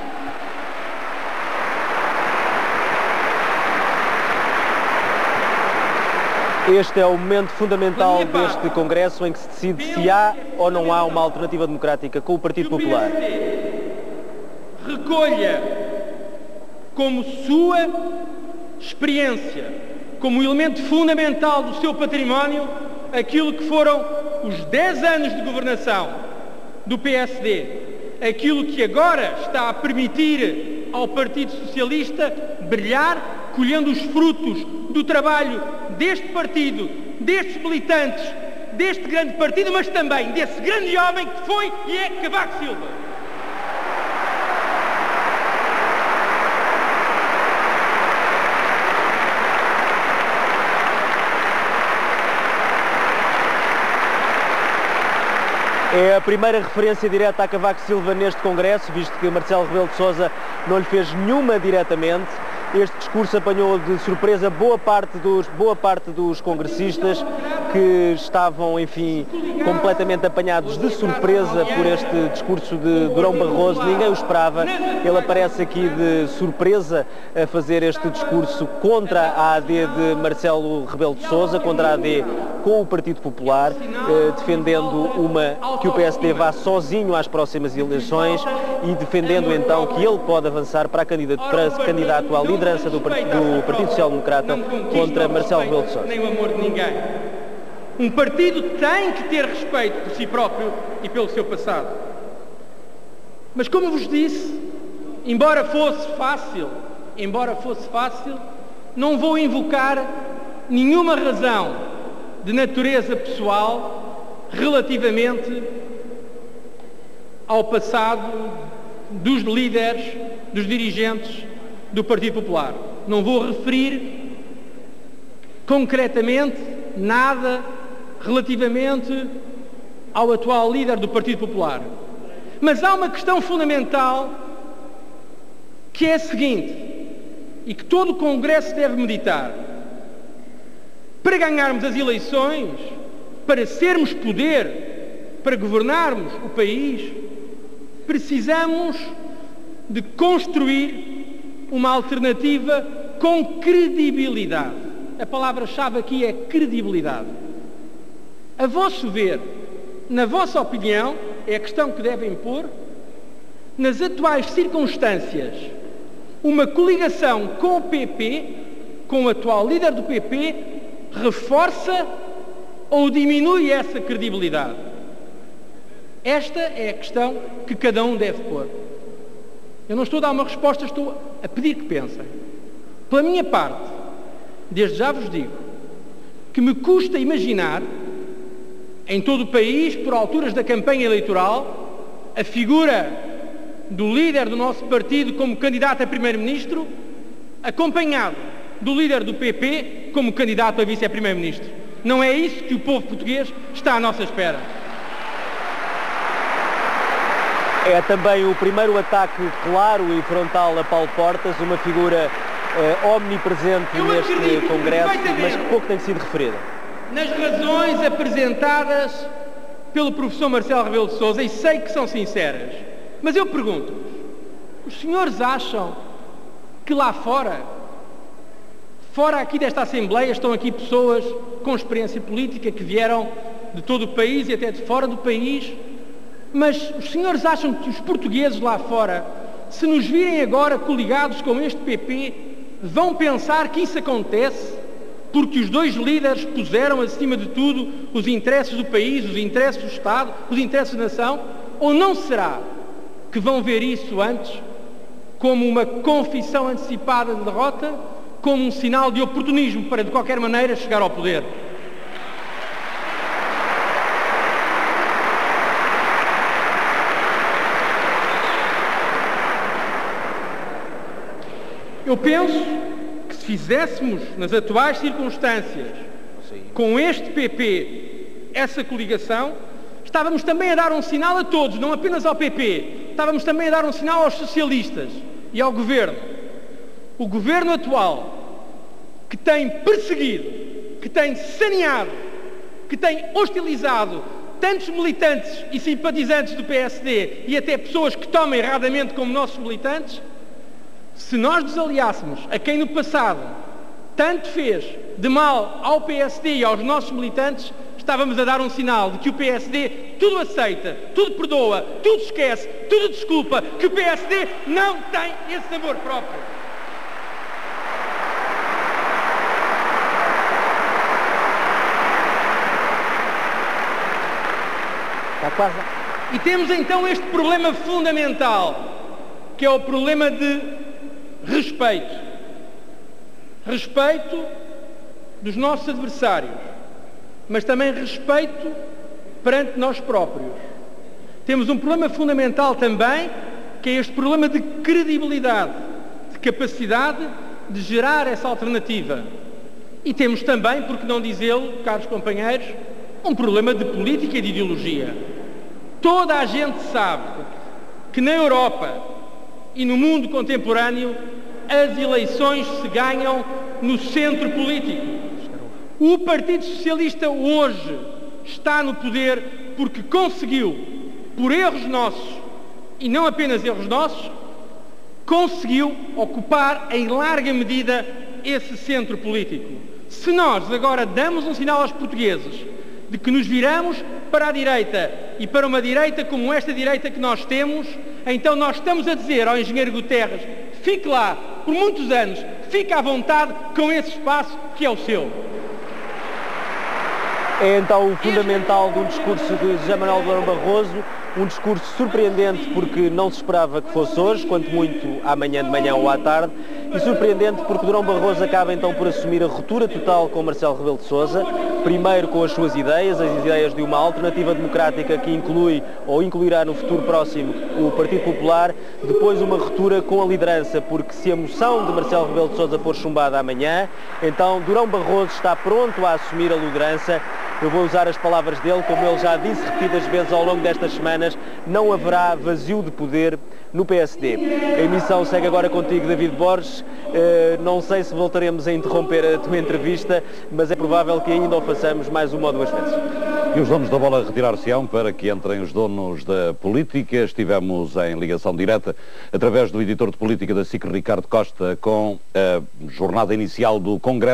Este é o momento fundamental deste Congresso em que se decide se há ou não há uma alternativa democrática com o Partido Popular. Recolha como sua experiência, como elemento fundamental do seu património, aquilo que foram os dez anos de governação do P S D, aquilo que agora está a permitir ao Partido Socialista brilhar, colhendo os frutos do trabalho deste partido, destes militantes, deste grande partido, mas também desse grande homem que foi e é Cavaco Silva. É a primeira referência direta a Cavaco Silva neste Congresso, visto que Marcelo Rebelo de Sousa não lhe fez nenhuma diretamente. Este discurso apanhou de surpresa boa parte dos, boa parte dos congressistas que estavam, enfim, completamente apanhados de surpresa por este discurso de Durão Barroso. Ninguém o esperava. Ele aparece aqui de surpresa a fazer este discurso contra a A D de Marcelo Rebelo de Sousa, contra a A D com o Partido Popular, eh, defendendo uma, que o P S D vá sozinho às próximas eleições e defendendo então que ele pode avançar para, candidato, para candidato à liderança do, do Partido Social Democrata contra Marcelo Rebelo de Sousa. Nem o amor de ninguém. Um partido tem que ter respeito por si próprio e pelo seu passado. Mas como vos disse, embora fosse fácil, embora fosse fácil, não vou invocar nenhuma razão de natureza pessoal relativamente ao passado dos líderes, dos dirigentes do Partido Popular. Não vou referir concretamente nada relativamente ao atual líder do Partido Popular. Mas há uma questão fundamental que é a seguinte, e que todo o Congresso deve meditar. Para ganharmos as eleições, para sermos poder, para governarmos o país, precisamos de construir uma alternativa com credibilidade. A palavra-chave aqui é credibilidade. A vosso ver, na vossa opinião, é a questão que devem pôr, nas atuais circunstâncias, uma coligação com o P P com o atual líder do P P reforça ou diminui essa credibilidade? Esta é a questão que cada um deve pôr. Eu não estou a dar uma resposta, estou a pedir que pensem. Pela minha parte, desde já vos digo que me custa imaginar, em todo o país, por alturas da campanha eleitoral, a figura do líder do nosso partido como candidato a primeiro-ministro, acompanhado do líder do P P como candidato a vice-primeiro-ministro. Não é isso que o povo português está à nossa espera. É também o primeiro ataque claro e frontal a Paulo Portas, uma figura eh, omnipresente Eu neste acredito Congresso, perfeitamente mas que pouco tem sido referida. Nas razões apresentadas pelo professor Marcelo Rebelo de Sousa, e sei que são sinceras, mas eu pergunto-vos, os senhores acham que lá fora, fora aqui desta Assembleia, estão aqui pessoas com experiência política que vieram de todo o país e até de fora do país, mas os senhores acham que os portugueses lá fora, se nos virem agora coligados com este P P, vão pensar que isso acontece porque os dois líderes puseram acima de tudo os interesses do país, os interesses do Estado, os interesses da nação? Ou não será que vão ver isso antes como uma confissão antecipada de derrota, como um sinal de oportunismo para, de qualquer maneira, chegar ao poder? Eu penso que se fizéssemos, nas atuais circunstâncias, com este P P, essa coligação, estávamos também a dar um sinal a todos, não apenas ao P P, estávamos também a dar um sinal aos socialistas e ao Governo. O Governo atual, que tem perseguido, que tem saneado, que tem hostilizado tantos militantes e simpatizantes do P S D e até pessoas que tomam erradamente como nossos militantes, se nós nos aliássemos a quem no passado tanto fez de mal ao P S D e aos nossos militantes, estávamos a dar um sinal de que o P S D tudo aceita, tudo perdoa, tudo esquece, tudo desculpa, que o P S D não tem esse amor próprio. Está quase. E temos então este problema fundamental, que é o problema de respeito. Respeito dos nossos adversários, mas também respeito perante nós próprios. Temos um problema fundamental também, que é este problema de credibilidade, de capacidade de gerar essa alternativa. E temos também, por que não dizê-lo, caros companheiros, um problema de política e de ideologia. Toda a gente sabe que na Europa e no mundo contemporâneo as eleições se ganham no centro político. O Partido Socialista hoje está no poder porque conseguiu, por erros nossos, e não apenas erros nossos, conseguiu ocupar em larga medida esse centro político. Se nós agora damos um sinal aos portugueses de que nos viramos para a direita e para uma direita como esta direita que nós temos, então nós estamos a dizer ao engenheiro Guterres: fique lá por muitos anos, fique à vontade com esse espaço que é o seu. É então o fundamental de um discurso de José Manuel Durão Barroso, um discurso surpreendente porque não se esperava que fosse hoje, quanto muito amanhã de manhã ou à tarde, e surpreendente porque Durão Barroso acaba então por assumir a ruptura total com Marcelo Rebelo de Sousa, primeiro com as suas ideias, as ideias de uma alternativa democrática que inclui ou incluirá no futuro próximo o Partido Popular, depois uma ruptura com a liderança, porque se a moção de Marcelo Rebelo de Sousa for chumbada amanhã, então Durão Barroso está pronto a assumir a liderança. Eu vou usar as palavras dele, como ele já disse repetidas vezes ao longo destas semanas, não haverá vazio de poder no P S D. A emissão segue agora contigo, David Borges. Uh, não sei se voltaremos a interromper a tua entrevista, mas é provável que ainda o façamos mais uma ou duas vezes. E os donos da bola retirar-se-ão para que entrem os donos da política. Estivemos em ligação direta através do editor de política da S I C, Ricardo Costa, com a jornada inicial do Congresso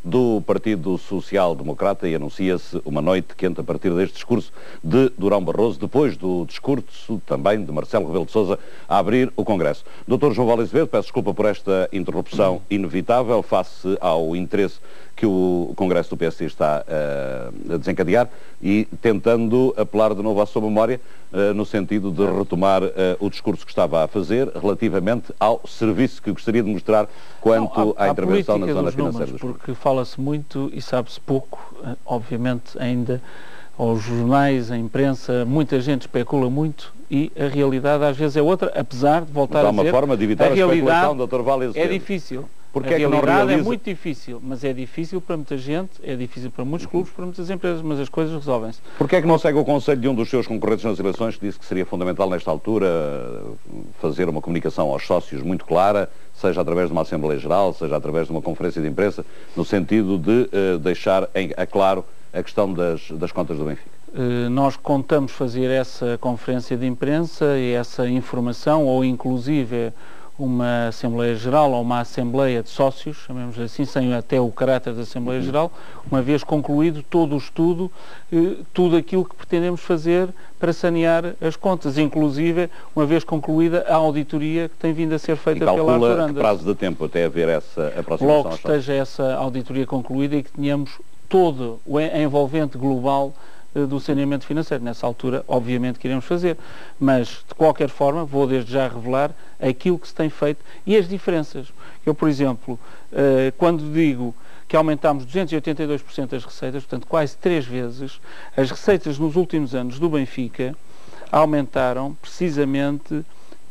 do Partido Social Democrata e anuncia-se uma noite quente a partir deste discurso de Durão Barroso, depois do discurso também de Marcelo Rebelo de Sousa a abrir o Congresso. doutor João Vale Azevedo, peço desculpa por esta interrupção inevitável face ao interesse que o Congresso do P S D está uh, a desencadear e tentando apelar de novo à sua memória uh, no sentido de retomar uh, o discurso que estava a fazer relativamente ao serviço que gostaria de mostrar quanto Não, à, à intervenção na zona dos financeira. Números, porque fala-se muito e sabe-se pouco, obviamente ainda aos jornais, à imprensa, muita gente especula muito e a realidade às vezes é outra, apesar de voltar Mas há a dizer... uma forma de evitar a, a especulação, doutor Vale Azevedo. É difícil. Porque a é que não realidade realiza... é muito difícil, mas é difícil para muita gente, é difícil para muitos clubes, para muitas empresas, mas as coisas resolvem-se. Porquê é que não segue o conselho de um dos seus concorrentes nas eleições que disse que seria fundamental nesta altura fazer uma comunicação aos sócios muito clara, seja através de uma Assembleia Geral, seja através de uma conferência de imprensa, no sentido de uh, deixar em, a claro a questão das, das contas do Benfica? Uh, nós contamos fazer essa conferência de imprensa e essa informação, ou inclusive uma Assembleia Geral ou uma Assembleia de Sócios, chamemos assim, sem até o caráter da Assembleia Geral, uma vez concluído todo o estudo, eh, tudo aquilo que pretendemos fazer para sanear as contas, inclusive, uma vez concluída a auditoria que tem vindo a ser feita pela Arthur Anderson. Que prazo de tempo até haver essa aproximação? Logo que esteja essa auditoria concluída e que tenhamos todo o envolvente global do saneamento financeiro. Nessa altura, obviamente, que iremos fazer. Mas, de qualquer forma, vou desde já revelar aquilo que se tem feito e as diferenças. Eu, por exemplo, quando digo que aumentámos duzentos e oitenta e dois por cento as receitas, portanto, quase três vezes, as receitas nos últimos anos do Benfica aumentaram, precisamente,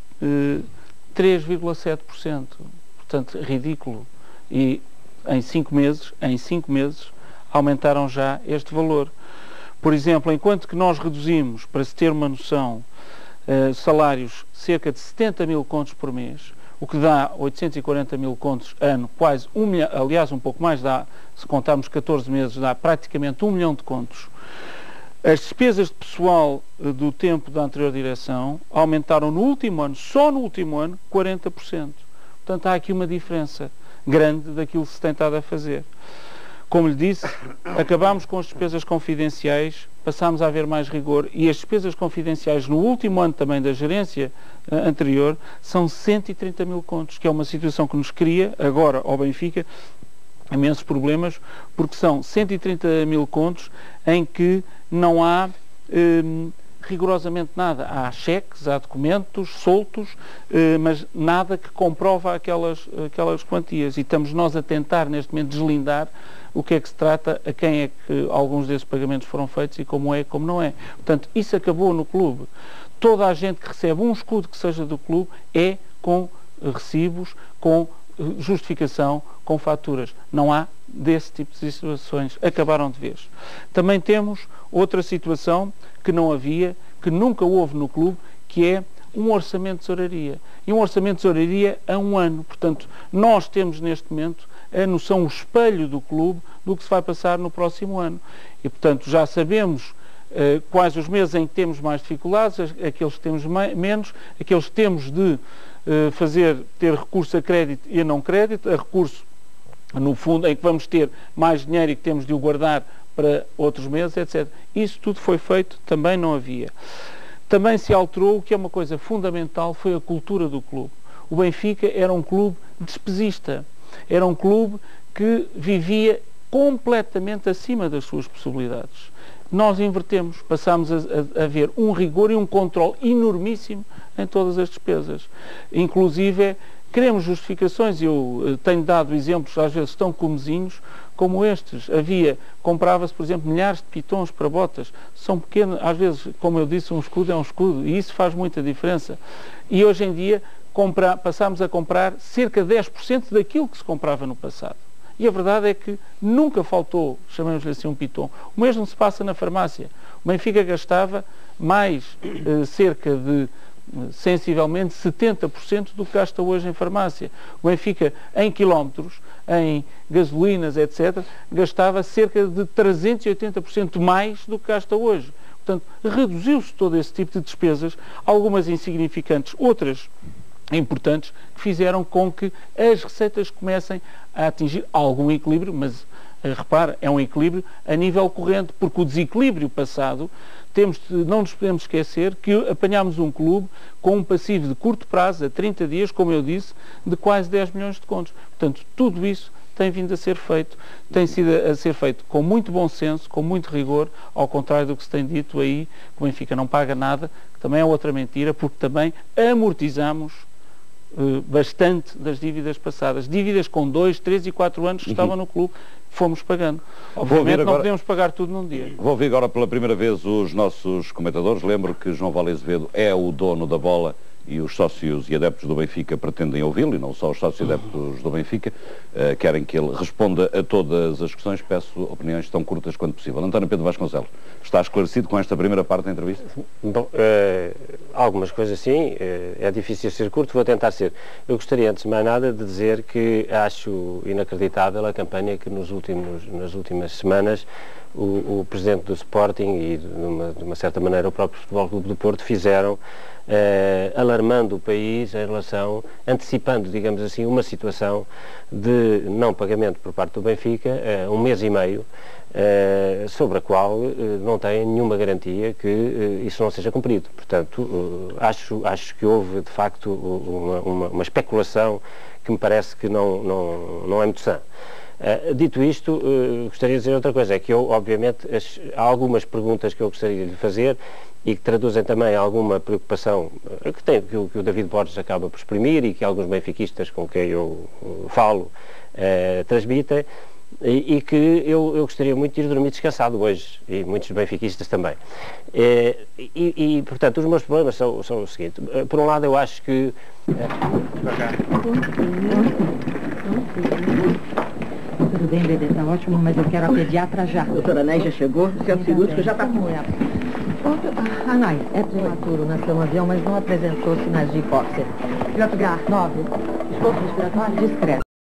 três vírgula sete por cento. Portanto, ridículo. E, em cinco meses, em cinco meses, aumentaram já este valor. Por exemplo, enquanto que nós reduzimos, para se ter uma noção, uh, salários cerca de setenta mil contos por mês, o que dá oitocentos e quarenta mil contos ano, quase um milhão, aliás, um pouco mais, dá, se contarmos catorze meses, dá praticamente um milhão de contos. As despesas de pessoal uh, do tempo da anterior direção aumentaram no último ano, só no último ano, quarenta por cento. Portanto, há aqui uma diferença grande daquilo que se tem estado a fazer. Como lhe disse, acabámos com as despesas confidenciais, passámos a haver mais rigor e as despesas confidenciais no último ano também da gerência uh, anterior são cento e trinta mil contos, que é uma situação que nos cria, agora ao Benfica, imensos problemas, porque são cento e trinta mil contos em que não há um, rigorosamente nada. Há cheques, há documentos soltos, eh, mas nada que comprova aquelas, aquelas quantias. E estamos nós a tentar, neste momento, deslindar o que é que se trata, a quem é que alguns desses pagamentos foram feitos e como é e como não é. Portanto, isso acabou no clube. Toda a gente que recebe um escudo que seja do clube é com recibos, com justificação, com faturas. Não há desse tipo de situações. Acabaram de vez. Também temos outra situação que não havia, que nunca houve no clube, que é um orçamento de tesouraria. E um orçamento de tesouraria a um ano. Portanto, nós temos neste momento a noção, o espelho do clube, do que se vai passar no próximo ano. E, portanto, já sabemos uh, quais os meses em que temos mais dificuldades, aqueles que temos menos, aqueles que temos de uh, fazer, ter recurso a crédito e a não crédito, a recurso, no fundo, em que vamos ter mais dinheiro e que temos de o guardar para outros meses, etcétera. Isso tudo foi feito, também não havia. Também se alterou, o que é uma coisa fundamental, foi a cultura do clube. O Benfica era um clube despesista. Era um clube que vivia completamente acima das suas possibilidades. Nós invertemos, passámos a, a, a ver um rigor e um controle enormíssimo em todas as despesas. Inclusive, queremos justificações, eu tenho dado exemplos, às vezes tão comezinhos, como estes. Havia, comprava-se, por exemplo, milhares de pitons para botas. São pequenos, às vezes, como eu disse, um escudo é um escudo, e isso faz muita diferença. E hoje em dia, compra, passámos a comprar cerca de dez por cento daquilo que se comprava no passado. E a verdade é que nunca faltou, chamemos-lhe assim, um piton. O mesmo se passa na farmácia. O Benfica gastava mais eh, cerca de sensivelmente setenta por cento do que gasta hoje em farmácia. O Benfica, em quilómetros, em gasolinas, etcétera, gastava cerca de trezentos e oitenta por cento mais do que gasta hoje. Portanto, reduziu-se todo esse tipo de despesas, algumas insignificantes, outras importantes que fizeram com que as receitas comecem a atingir algum equilíbrio, mas repare, é um equilíbrio a nível corrente, porque o desequilíbrio passado, temos de, não nos podemos esquecer que apanhámos um clube com um passivo de curto prazo, a trinta dias, como eu disse, de quase dez milhões de contos. Portanto, tudo isso tem vindo a ser feito, tem sido a ser feito com muito bom senso, com muito rigor, ao contrário do que se tem dito aí, que o Benfica não paga nada, que também é outra mentira, porque também amortizamos uh, bastante das dívidas passadas. Dívidas com dois, três e quatro anos que estavam no clube, fomos pagando. Obviamente agora, não podemos pagar tudo num dia. Vou ouvir agora pela primeira vez os nossos comentadores. Lembro que João Vale Azevedo é o dono da bola e os sócios e adeptos do Benfica pretendem ouvi-lo, e não só os sócios e adeptos do Benfica, uh, querem que ele responda a todas as questões. Peço opiniões tão curtas quanto possível. António Pedro Vasconcelos, está esclarecido com esta primeira parte da entrevista? Bom, uh, algumas coisas sim, uh, é difícil ser curto, vou tentar ser. Eu gostaria, antes de mais nada, de dizer que acho inacreditável a campanha que nos últimos, nas últimas semanas o, o Presidente do Sporting e, de uma, de uma certa maneira, o próprio Futebol Clube do Porto fizeram, Uh, alarmando o país em relação, antecipando, digamos assim, uma situação de não pagamento por parte do Benfica, uh, um mês e meio, uh, sobre a qual uh, não tem nenhuma garantia que uh, isso não seja cumprido. Portanto, uh, acho, acho que houve, de facto, uma, uma, uma especulação que me parece que não, não, não é muito sã. Uh, dito isto, uh, gostaria de dizer outra coisa, é que eu, obviamente, as, há algumas perguntas que eu gostaria de fazer e que traduzem também alguma preocupação uh, que, tem, que, o, que o David Borges acaba por exprimir e que alguns benfiquistas com quem eu uh, falo uh, transmitem, e, e que eu, eu gostaria muito de ir dormir descansado hoje, e muitos benfiquistas também. Uh, e, e, portanto, os meus problemas são, são o seguinte. Uh, por um lado, eu acho que... Uh, Tudo bem, bebê, tá ótimo, mas eu quero a pediatra já. Doutora Ney já chegou? O centro cirúrgico já está com ela. Anai, é prematuro, nasceu no avião, mas não apresentou sinais de hipóxia. Filhote Gar, nove. Esforço respiratório discreto.